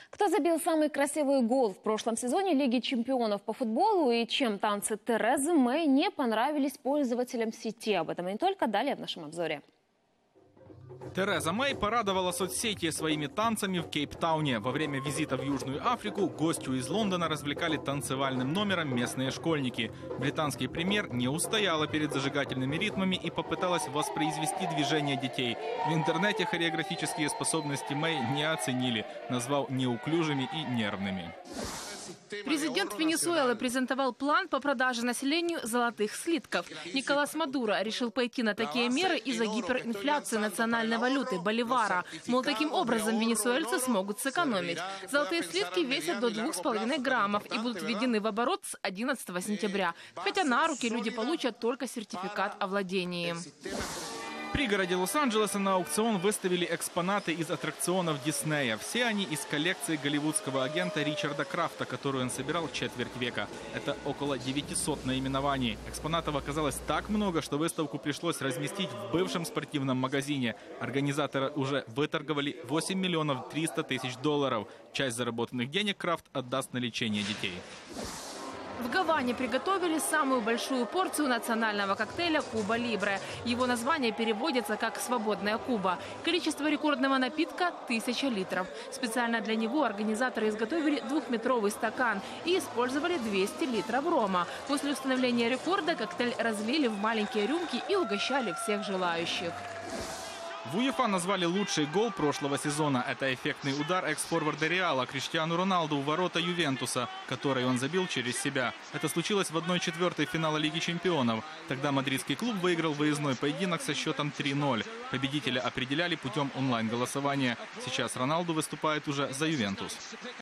Кто забил самый красивый гол в прошлом сезоне Лиги чемпионов по футболу и чем танцы Терезы Мэй не понравились пользователям сети? Об этом и не только, далее в нашем обзоре. Тереза Мэй порадовала соцсети своими танцами в Кейптауне. Во время визита в Южную Африку гостью из Лондона развлекали танцевальным номером местные школьники. Британский премьер не устояла перед зажигательными ритмами и попыталась воспроизвести движения детей. В интернете хореографические способности Мэй не оценили, назвав неуклюжими и нервными. Президент Венесуэлы презентовал план по продаже населению золотых слитков. Николас Мадуро решил пойти на такие меры из-за гиперинфляции национальной валюты – боливара. Мол, таким образом венесуэльцы смогут сэкономить. Золотые слитки весят до 2,5 граммов и будут введены в оборот с 11 сентября. Хотя на руки люди получат только сертификат о владении. В пригороде Лос-Анджелеса на аукцион выставили экспонаты из аттракционов Диснея. Все они из коллекции голливудского агента Ричарда Крафта, которую он собирал четверть века. Это около 900 наименований. Экспонатов оказалось так много, что выставку пришлось разместить в бывшем спортивном магазине. Организаторы уже выторговали 8 миллионов 300 тысяч долларов. Часть заработанных денег Крафт отдаст на лечение детей. В Гаване приготовили самую большую порцию национального коктейля «Куба Либре». Его название переводится как «свободная Куба». Количество рекордного напитка – 1000 литров. Специально для него организаторы изготовили 2-метровый стакан и использовали 200 литров рома. После установления рекорда коктейль разлили в маленькие рюмки и угощали всех желающих. В УЕФА назвали лучший гол прошлого сезона. Это эффектный удар экс-форварда Реала Криштиану Роналду в ворота Ювентуса, который он забил через себя. Это случилось в 1/4 финала Лиги чемпионов. Тогда мадридский клуб выиграл выездной поединок со счетом 3-0. Победителя определяли путем онлайн-голосования. Сейчас Роналду выступает уже за Ювентус.